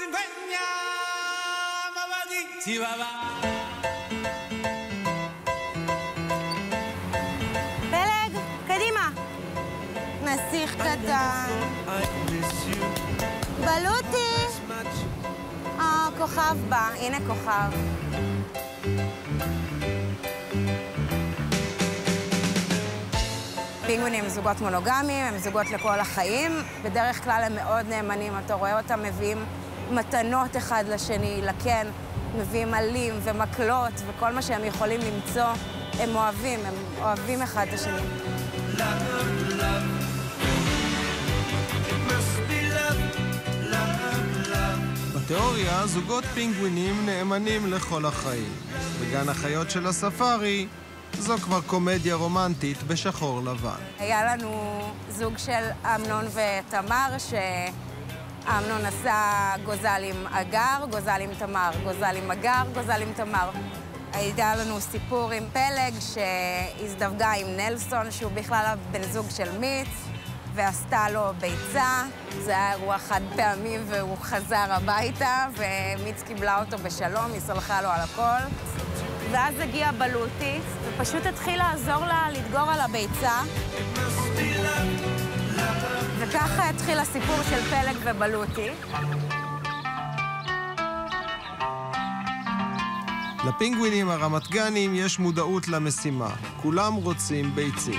פלג, קדימה. נסיך קטן. בלוטי. כוכב בא, הנה כוכב. פינגווינים הם זוגות מונוגמיים, הם זוגות לכל החיים. בדרך כלל הם מאוד נאמנים, אתה רואה אותם מביאים מתנות אחד לשני, לקן, מביאים עלים ומקלות וכל מה שהם יכולים למצוא. הם אוהבים אחד את השני. בתיאוריה, זוגות פינגווינים נאמנים לכל החיים. בגן החיות של הספארי, זו כבר קומדיה רומנטית בשחור לבן. היה לנו זוג של אמנון ותמר, שאמנון עשה גוזל עם אגר, גוזל עם תמר, גוזל עם אגר, גוזל עם תמר. היה לנו סיפור עם פלג שהזדווגה עם נלסון, שהוא בכלל הבן זוג של מיץ, ועשתה לו ביצה. זה היה אירוע חד פעמים והוא חזר הביתה, ומיץ קיבלה אותו בשלום, היא סלחה לו על הכל. ואז הגיעה בלוטי, ופשוט התחיל לעזור לה לדגור על הביצה. וככה התחיל הסיפור של פלג ובלוטי. לפינגווינים הרמת-גנים יש מודעות למשימה. כולם רוצים ביצים.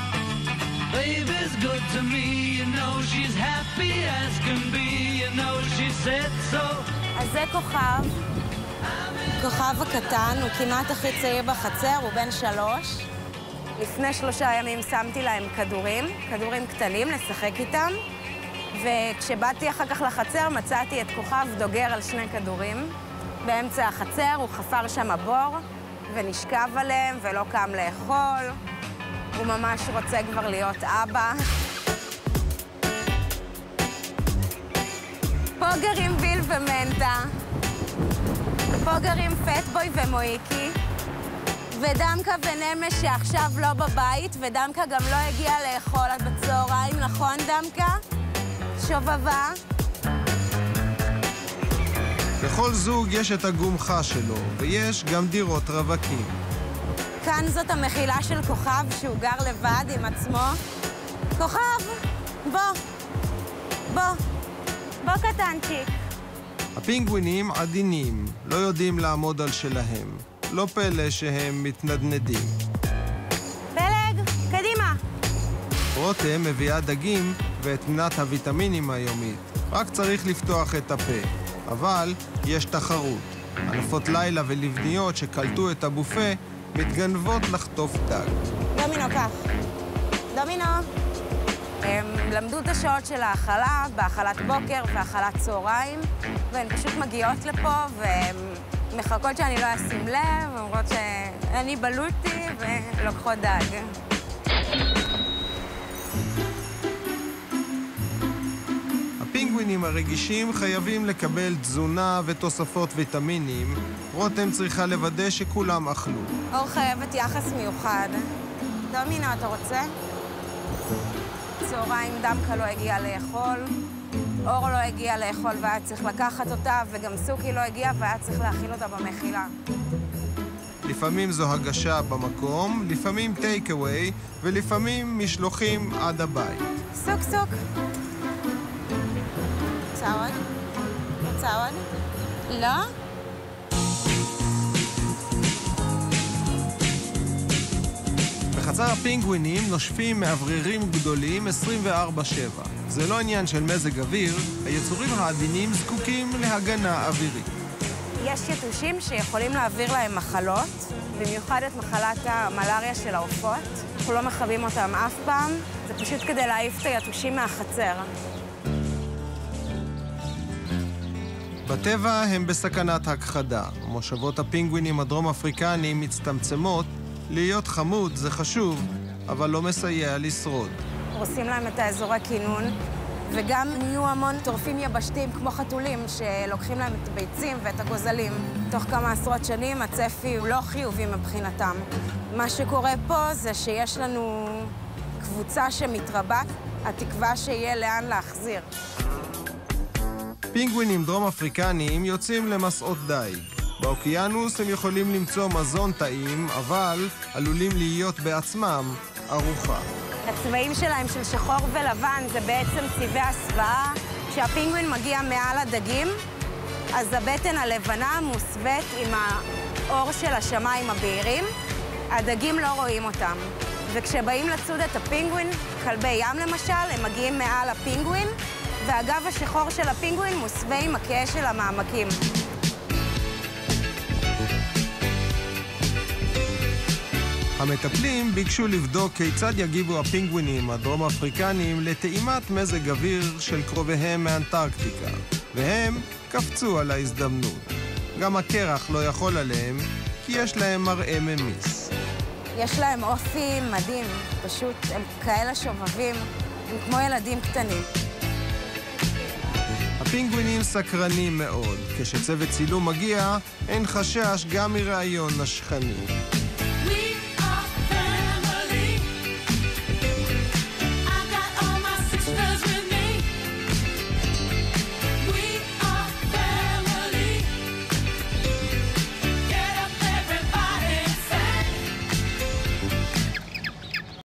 אז זה כוכב. כוכב הקטן, הוא כמעט הכי צעיר בחצר, הוא בן 3. לפני 3 ימים שמתי להם כדורים קטנים לשחק איתם, וכשבאתי אחר כך לחצר מצאתי את כוכב דוגר על 2 כדורים. באמצע החצר הוא חפר שם בור ונשכב עליהם ולא קם לאכול. הוא ממש רוצה כבר להיות אבא. פה גרים ביל ומנטה. פה גרים פטבוי ומויקי, ודמקה ונמש שעכשיו לא בבית, ודמקה גם לא הגיעה לאכול עד בצהריים, נכון דמקה? שובבה. לכל זוג יש את הגומחה שלו, ויש גם דירות רווקים. כאן זאת המחילה של כוכב שהוא גר לבד עם עצמו. כוכב, בוא קטנצ'יק. הפינגווינים עדינים, לא יודעים לעמוד על שלהם. לא פלא שהם מתנדנדים. פלג, קדימה. רותם מביאה דגים ואת מנת הוויטמינים היומית. רק צריך לפתוח את הפה. אבל יש תחרות. ענפות לילה ולבניות שקלטו את הבופה מתגנבות לחטוף דג. דומינו, קח. דומינו. הם למדו את השעות של האכלה, באכלת בוקר ואכלת צהריים, והן פשוט מגיעות לפה והן מחכות שאני לא אשים לב, אומרות שאני בלוטי ולוקחות דג. הפינגווינים הרגישים חייבים לקבל תזונה ותוספות ויטמינים. רותם צריכה לוודא שכולם אכלו. אור חייבת יחס מיוחד. דומינו, אתה רוצה? צהריים דמקה לא הגיעה לאכול, אור לא הגיעה לאכול והיה צריך לקחת אותה, וגם סוכי לא הגיעה והיה צריך להאכיל אותה במחילה. לפעמים זו הגשה במקום, לפעמים טייק אווי, ולפעמים משלוחים עד הבית. סוק. רוצה עוד? לא? בחצר הפינגווינים נושפים מאווררים גדולים 24/7. זה לא עניין של מזג אוויר, היצורים העדינים זקוקים להגנה אווירית. יש יתושים שיכולים להעביר להם מחלות, במיוחד את מחלת המלריה של העופות. אנחנו לא מכבים אותם אף פעם, זה פשוט כדי להעיף את היתושים מהחצר. בטבע הם בסכנת הכחדה. מושבות הפינגווינים הדרום-אפריקניים מצטמצמות. להיות חמוד זה חשוב, אבל לא מסייע לשרוד. הורסים להם את האזורי כינון, וגם נהיו המון טורפים יבשתיים כמו חתולים, שלוקחים להם את הביצים ואת הגוזלים. תוך כמה עשרות שנים הצפי הוא לא חיובי מבחינתם. מה שקורה פה זה שיש לנו קבוצה שמתרבה, התקווה שיהיה לאן להחזיר. פינגווינים דרום אפריקניים יוצאים למסעות דייג. באוקיינוס הם יכולים למצוא מזון טעים, אבל עלולים להיות בעצמם ארוחה. הצבעים שלהם של שחור ולבן זה בעצם צבעי הסוואה. כשהפינגווין מגיע מעל הדגים, אז הבטן הלבנה מוסווית עם האור של השמיים הבהירים. הדגים לא רואים אותם. וכשבאים לצוד את הפינגווין, כלבי ים למשל, הם מגיעים מעל הפינגווין, והגב השחור של הפינגווין מוסווה עם הכהה של המעמקים. המטפלים ביקשו לבדוק כיצד יגיבו הפינגווינים הדרום אפריקניים לטעימת מזג אוויר של קרוביהם מאנטרקטיקה, והם קפצו על ההזדמנות. גם הקרח לא יכול עליהם, כי יש להם מראה ממיס. יש להם אופי מדהים, פשוט הם כאלה שובבים, הם כמו ילדים קטנים. הפינגווינים סקרנים מאוד. כשצוות צילום מגיע, אין חשש גם מרעיון נשכני.